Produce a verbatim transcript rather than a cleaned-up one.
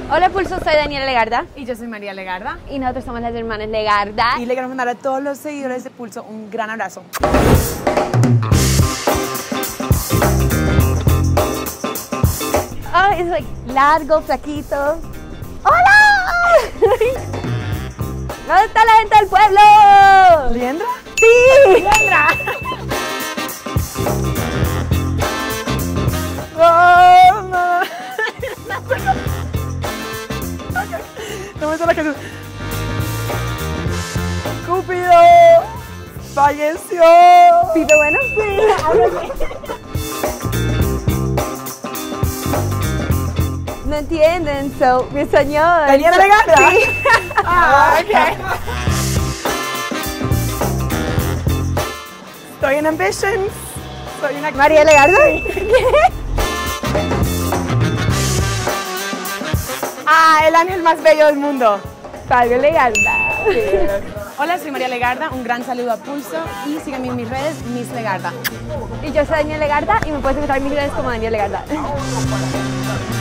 Hola Pulso, soy Daniela Legarda Y yo soy María Legarda. y nosotros somos las hermanas Legarda. Y le queremos mandar a todos los seguidores de Pulso un gran abrazo. Oh, es like largo, flaquito. ¡Hola! ¿Dónde está la gente del pueblo? ¿Liendra? ¡Sí! ¡Liendra! ¡Oh, no! No me sale la canción. ¡Cúpido! ¡Falleció! ¿Pito bueno? Sí. No entienden, so, mi señor. ¿Daniela Legarda? Sí. Ah, ok. Estoy en Ambitions. Soy una... María Legarda. Ah, el ángel más bello del mundo. Fabio Legarda. Hola, soy María Legarda. Un gran saludo a Pulso y síganme en mis redes, Miss Legarda. Y yo soy Daniela Legarda y me puedes encontrar en mis redes como Daniela Legarda.